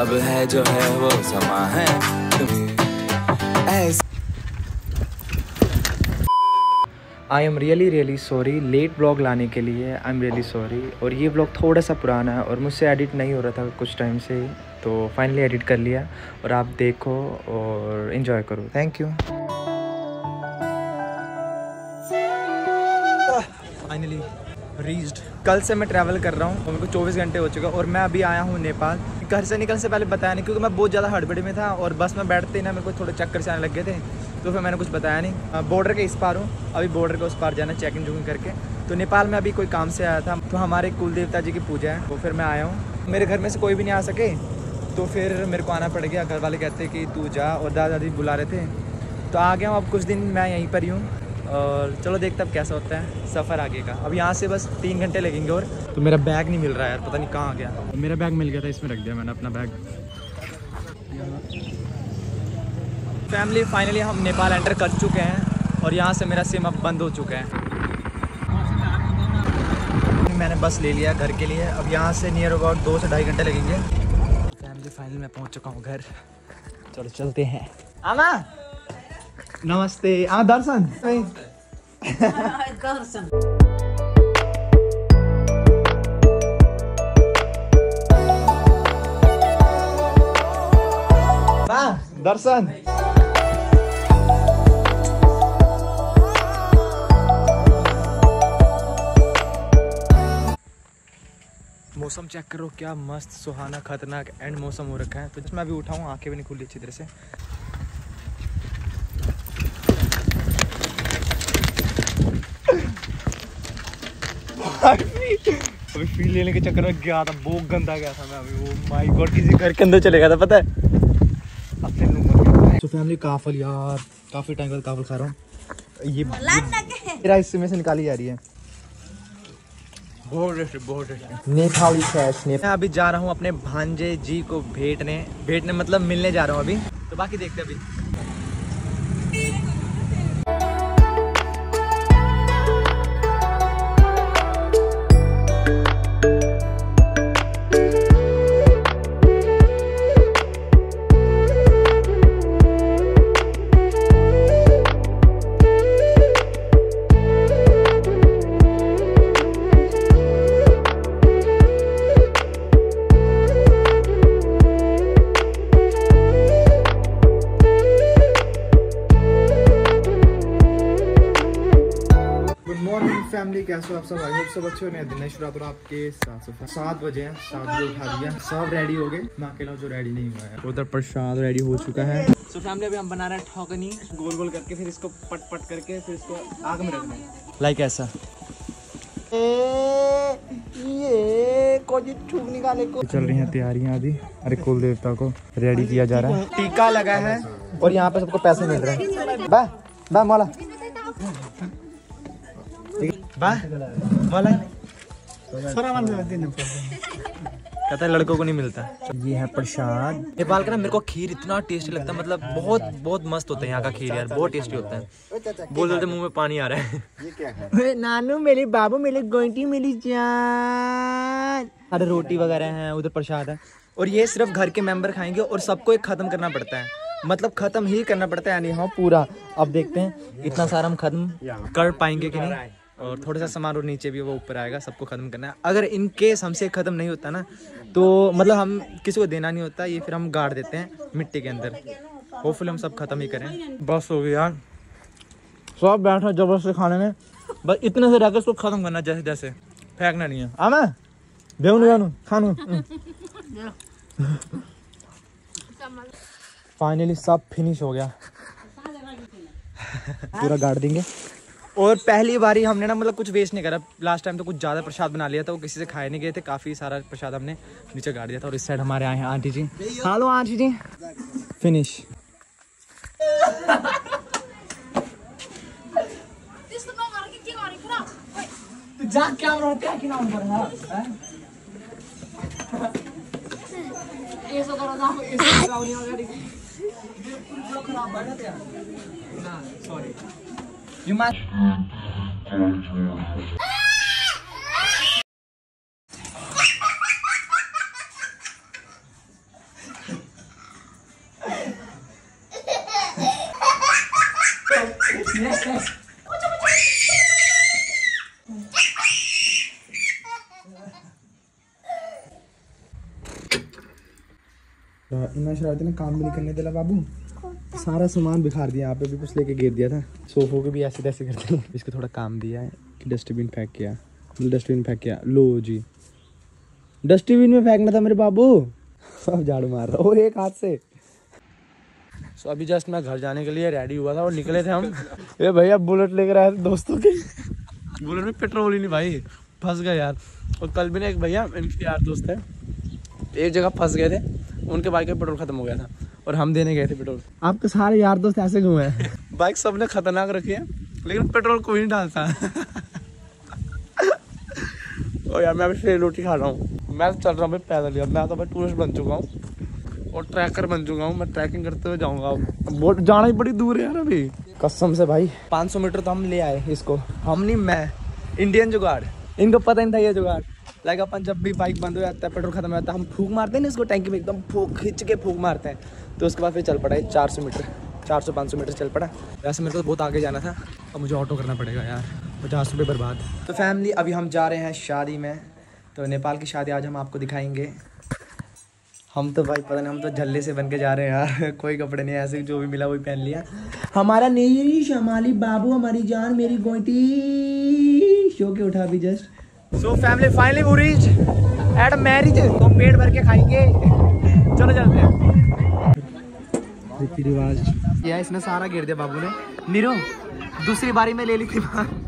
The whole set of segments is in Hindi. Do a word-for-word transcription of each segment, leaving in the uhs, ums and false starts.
अब है जो है वो समा है ऐसे। I am really really sorry late blog लाने के लिए। I am really sorry. और ये ब्लॉग थोड़ा सा पुराना है और मुझसे एडिट नहीं हो रहा था कुछ टाइम से, तो फाइनली एडिट कर लिया और आप देखो और इन्जॉय करो। Thank you. Finally reached. कल से मैं ट्रैवल कर रहा हूँ और मेरे को चौबीस घंटे हो चुका है और मैं अभी आया हूँ नेपाल। घर से निकलने से पहले बताया नहीं क्योंकि मैं बहुत ज़्यादा हड़बड़ी में था और बस में बैठते ही ना मेरे को थोड़े चक्कर से आने लग गए थे, तो फिर मैंने कुछ बताया नहीं। बॉर्डर के इस पार हूँ, अभी बॉर्डर के उस पार जाना चेकिंग चुकिंग करके। तो नेपाल में अभी कोई काम से आया था, तो हमारे कुल देवता जी की पूजा है, तो फिर मैं आया हूँ। मेरे घर में से कोई भी नहीं आ सके तो फिर मेरे को आना पड़ गया। घर वाले कहते कि तू जा, और दादा दादी बुला रहे थे तो आ गया हूँ। अब कुछ दिन मैं यहीं पर ही हूँ और चलो देखते अब कैसा होता है सफ़र आगे का। अब यहाँ से बस तीन घंटे लगेंगे। और तो मेरा बैग नहीं मिल रहा है यार, पता नहीं कहाँ आ गया। मेरा बैग मिल गया था, इसमें रख दिया मैंने अपना बैग। फैमिली फाइनली हम नेपाल एंटर कर चुके हैं और यहाँ से मेरा सिम अब बंद हो चुका है। मैंने बस ले लिया घर के लिए। अब यहाँ से नियर अबाउट दो से ढाई घंटे लगेंगे। फैमिली फाइनली मैं पहुँच चुका हूँ घर। चलो चलते हैं। आमा नमस्ते। आ दर्शन दर्शन दर्शन मौसम चेक करो क्या मस्त सुहाना खतरनाक एंड मौसम हो रखा है। तो मैं अभी उठाऊँ, आंखें भी नहीं खुली अच्छी तरह से। अभी फील लेने के चक्कर में गया था, बहुत गंदा गया था मैं अभी। वो माय गॉड, किसी घर के अंदर चले गया था पता है। तो फैमिली काफल यार, काफी टाइम बाद काफल खा रहा हूँ। ये मेरा इसमें से निकाली जा रही है। बहुत टेस्टी, बहुत टेस्टी नेपाली कैश। मैं अभी जा रहा हूँ अपने भांजे जी को भेंटने भेंटने मतलब मिलने जा रहा हूँ अभी। तो बाकी देखते हैं अभी। फैमिली कैसे हो आप सब? आई होप सब अच्छे हो। मैं दिनेश रात और आपके साथ सात बजे हैं, सात बजे उठा दिया, सब रेडी हो गए। मैं अकेला जो रेडी नहीं हुआ है। उधर प्रसाद रेडी हो चुका है। सो फैमिली अभी हम बना रहे हैं ठोकनी, गोल गोल करके फिर इसको पट पट करके फिर इसको आग में रखना है लाइक ऐसा। ये कुछ निकाले को चल रही हैं तैयारियां अभी। अरे कुल देवता को रेडी किया जा रहा है, टीका लगा है और यहाँ पे सबको पैसे मिल रहे हैं। बा बा मौला कहता है लड़कों को नहीं मिलता। ये है प्रसाद नेपाल का ना। मेरे को खीर इतना टेस्टी लगता है, मतलब बहुत बहुत मस्त होता है यहाँ का खीर यार, बहुत टेस्टी होता है। बोल बोलते मुंह में पानी आ रहा है। ये क्या है? नानू मेरे बाबू मेरे गोइंटी मेरी जान। अरे रोटी वगैरह है, उधर प्रसाद है। और ये सिर्फ घर के मेंबर खाएंगे और सबको एक खत्म करना पड़ता है, मतलब खत्म ही करना पड़ता है यानी हाँ पूरा। अब देखते हैं इतना सारा हम खत्म कर पाएंगे कि नहीं। और थोड़ा सा सामान और नीचे भी वो ऊपर आएगा, सबको खत्म करना है। अगर इन केस हमसे खत्म नहीं होता ना तो मतलब हम किसी को देना नहीं होता, ये फिर हम गाड़ देते हैं मिट्टी के अंदर। होपफुली हम सब खत्म ही करें। बस हो गया यार, सब बैठा जबरदस्ती खाने में। बस इतने से रहकर उसको खत्म करना, जैसे जैसे फेंकना नहीं है। आ मैं बेहू खानू। फाइनली सब फिनिश हो गया, पूरा गाड़ देंगे। और पहली बारी हमने ना मतलब कुछ वेस्ट नहीं करा। लास्ट टाइम तो कुछ ज़्यादा प्रसाद बना लिया था, वो किसी से खाए नहीं गए थे। काफ़ी सारा प्रसाद हमने नीचे गाड़ दिया था। और इस साइड हमारे आए हैं aunty ji. Hello aunty ji. Finish. Sorry You must इतना शरारती ने काम भी नहीं करने दिला बाबू, सारा सामान बिखार दिया। यहाँ पे भी कुछ लेके गिर दिया था, सोफों के भी ऐसे तैसे करते हैं। इसको थोड़ा काम दिया है कि डस्टबिन फेंक किया, डस्टबिन फेंक किया। लो जी, डस्टबिन में फेंकना था मेरे बाबू। अब झाड़ू मार रहा और एक हाथ से। सो अभी जस्ट मैं घर जाने के लिए रेडी हुआ था और निकले थे हम। ये भैया बुलेट लेकर आए थे दोस्तों के। बुलेट में पेट्रोल ही नहीं भाई, फंस गए यार। और कल भी ना एक भैया, इनके यार दोस्त है, एक जगह फंस गए थे, उनके बाइक का पेट्रोल खत्म हो गया था और हम देने गए थे पेट्रोल। आपके सारे यार दोस्त ऐसे घूमे हैं। बाइक सबने खतरनाक रखी है लेकिन पेट्रोल कोई नहीं डालता। और यार मैं अभी फिर रोटी खा रहा हूँ। मैं तो चल रहा हूँ पैदल यार, मैं तो भाई टूरिस्ट बन चुका हूँ और ट्रैकर बन चुका हूँ। मैं ट्रैकिंग करते हुए जाऊँगा। बहुत जाना ही बड़ी दूर है यार अभी, कसम से भाई। पाँच सौ मीटर तो हम ले आए इसको, हम नहीं मैं, इंडियन जुगाड़। इनको पता नहीं था ये जुगाड़। लाइक अपन जब भी बाइक बंद हो जाता है, पेट्रोल खत्म हो जाता है, हम फूक मारते हैं ना इसको टैंकी में, एकदम फूक खींच के फूक मारते हैं। तो उसके बाद फिर चल पड़ा है चार सौ मीटर, चार सौ पाँच सौ मीटर चल पड़ा। वैसे मेरे को तो बहुत आगे जाना था और मुझे ऑटो करना पड़ेगा यार, पचास रुपये बर्बाद। तो फैमिली अभी हम जा रहे हैं शादी में। तो नेपाल की शादी आज हम आपको दिखाएंगे। हम तो भाई पता नहीं, हम तो झल्ले से बन के जा रहे हैं यार। कोई कपड़े नहीं, ऐसे जो भी मिला वही पहन लिया। हमारा नहीं शमाली बाबू, हमारी जान, मेरी गोइटी शो के उठा भी just. So family finally we reach at marriage. तो पेट भर के खाएंगे, चलो चलते हैं। रीति रिवाज यह इसने सारा गिर दिया बाबू ने। नीरू दूसरी बारी में ले ली थी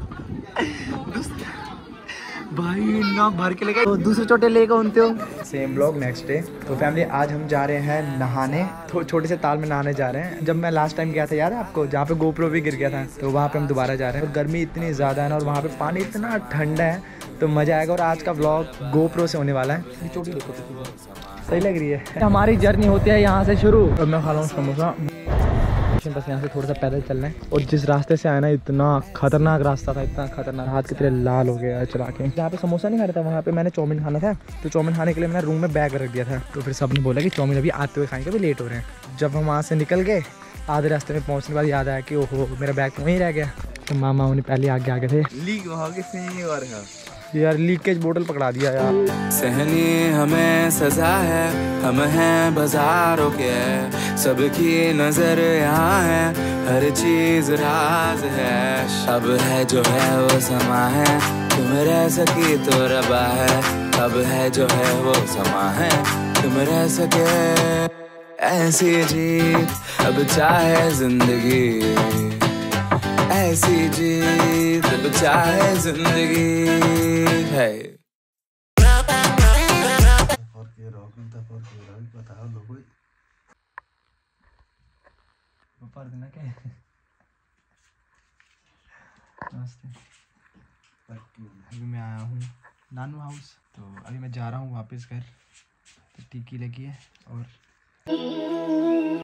भाई, ना भर के लेके तो दूसरे छोटे लेके उनते हो। Same blog next day. तो फैमिली आज हम जा रहे हैं नहाने, तो छोटे से ताल में नहाने जा रहे हैं। जब मैं लास्ट टाइम गया था यार आपको, जहाँ पे गोप्रो भी गिर गया था, तो वहाँ पे हम दोबारा जा रहे हैं। तो गर्मी इतनी ज़्यादा है ना और वहाँ पे पानी इतना ठंडा है, तो मज़ा आएगा। और आज का ब्लॉग गोप्रो से होने वाला है। चोटी देखो, सही लग रही है। हमारी जर्नी होती है यहाँ से शुरू। अब मैं खा रहा हूँ समोसा, बस यहाँ से थोड़ा सा पैदल चलना है। और जिस रास्ते से आया ना, इतना खतरनाक रास्ता था, इतना खतरनाक, हाथ कितने लाल हो गया चला के। जहाँ पे समोसा नहीं खा रहा था, वहाँ पे मैंने चाउमीन खाना था। तो चाउमीन खाने के लिए मैंने रूम में बैग रख दिया था। तो फिर सबने बोला कि चाउमीन अभी आते हुए खाएंगे, अभी लेट हो रहे हैं। जब हम वहाँ से निकल गए, आधे रास्ते में पहुँचने के बाद याद आया कि ओहो मेरा बैग तो वहीं रह गया। तो मामा उन्हें पहले आगे आगे थे, लीक वहाँ के सही और है यार लीकेज बोतल पकड़ा दिया यार। सहनी हमें सजा है, हम हैं बाजारों के, सबकी नजर यहाँ है, हर चीज राज है। अब है जो है वो समा है, तुम रह सकी तो रबा है। अब है जो है वो समा है, तुम रह सके ऐसी जीत। अब चाहे जिंदगी ऐसी जीत, अब चाहे जिंदगी है। नमस्ते। अभी मैं आया हूँ नानू हाउस, तो अभी मैं जा रहा हूँ वापस घर। तो टिक्की लगी है और